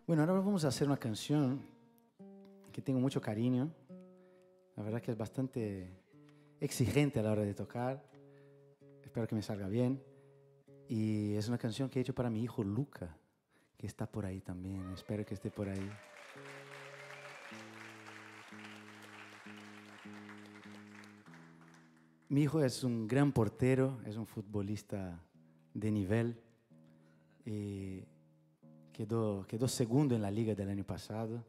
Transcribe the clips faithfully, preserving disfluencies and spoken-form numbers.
Bueno, ahora vamos a hacer una canción que tengo mucho cariño. La verdad que es bastante exigente a la hora de tocar. Espero que me salga bien. Y es una canción que he hecho para mi hijo Luca, que está por ahí también. Espero que esté por ahí. Mi hijo es un gran portero, es un futbolista de nivel. Y quedó, quedó segundo en la liga del año pasado.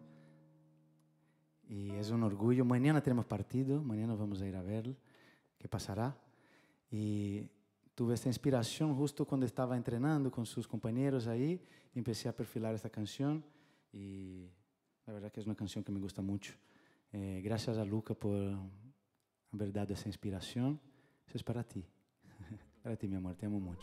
Y es un orgullo. Mañana tenemos partido, mañana vamos a ir a verlo, qué pasará. Y tuve esta inspiración justo cuando estaba entrenando con sus compañeros ahí. Y empecé a perfilar esta canción y la verdad que es una canción que me gusta mucho. Eh, gracias a Luca por haber dado esa inspiración. Eso es para ti. Para ti, mi amor, te amo mucho.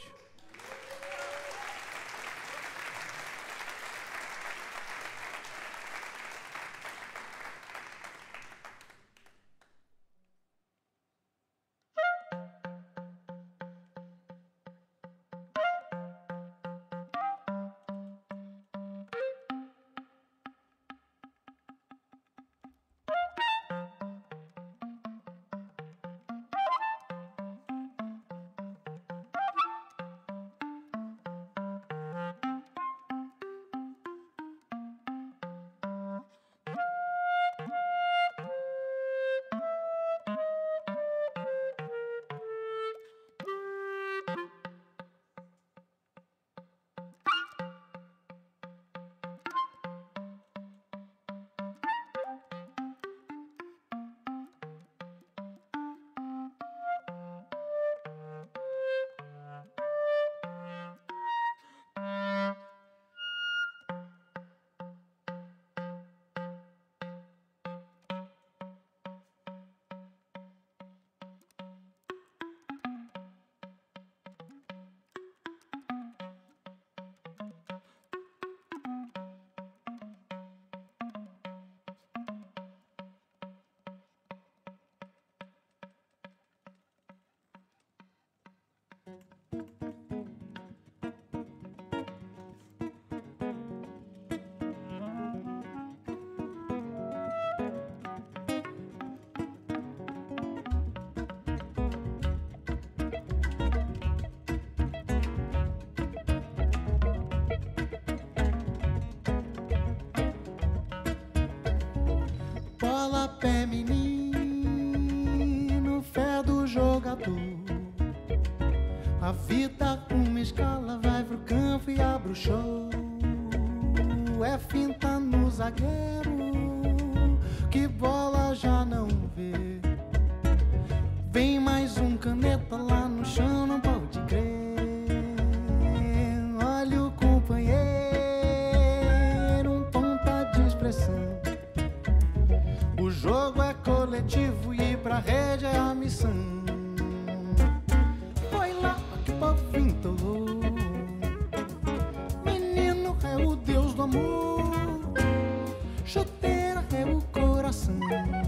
Bola, pé, menino, fé do jogador. A vida uma escala, vai pro campo e abre o show. É finta no zagueiro, que bola já não vê. Vem mais um caneta lá no chão, não pode crer. Olha o companheiro, um ponta de expressão. O jogo é coletivo e ir pra rede é a missão. Foi lá que o povo entoou. Menino é o Deus do amor. Chuteira é o coração.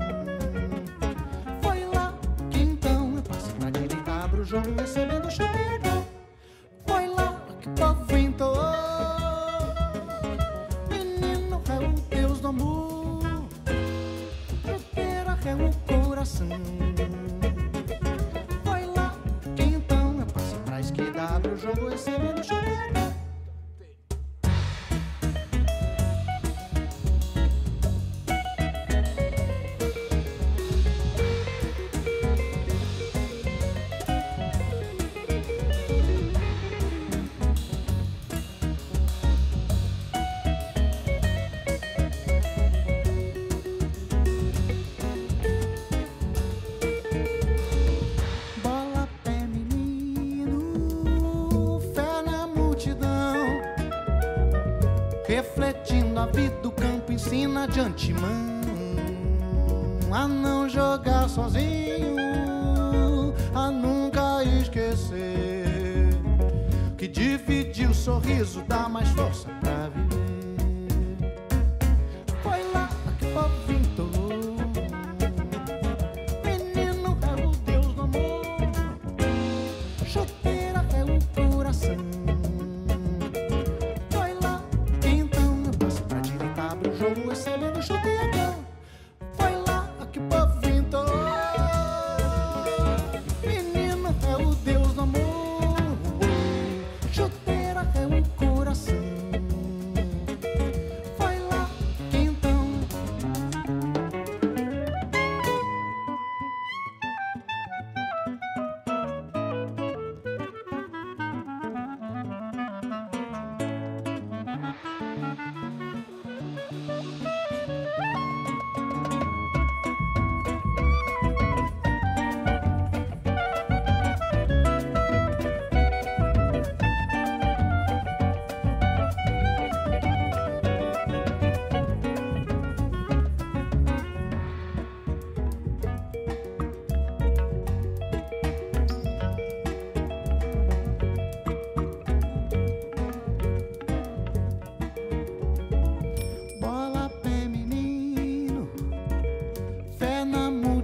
Foi lá que então eu passo pra direita, abro o jogo recebendo o chuteira. Foi lá que o povo entoou. Menino é o Deus do amor. É o coração. Foi lá que então eu passo pra esquerda, abro o jogo recebendo o chuteiro. Refletindo a vida do campo, ensina de antemão a não jogar sozinho, a nunca esquecer que dividir o sorriso dá mais força pra viver. Foi lá que o povo entoou. Menino é o Deus do amor. Chuteira é o coração. Foi lá que então eu passo pra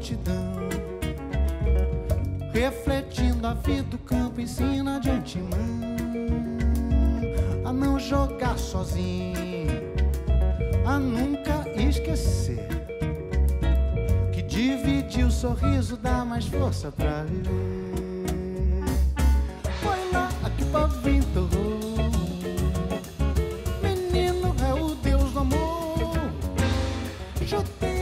multidão. Refletindo a vida do campo, ensina de antemão a não jogar sozinho, a nunca esquecer que dividir o sorriso dá mais força pra viver. Foi lá que Pavim torrou, menino é o Deus do amor. Eu tenho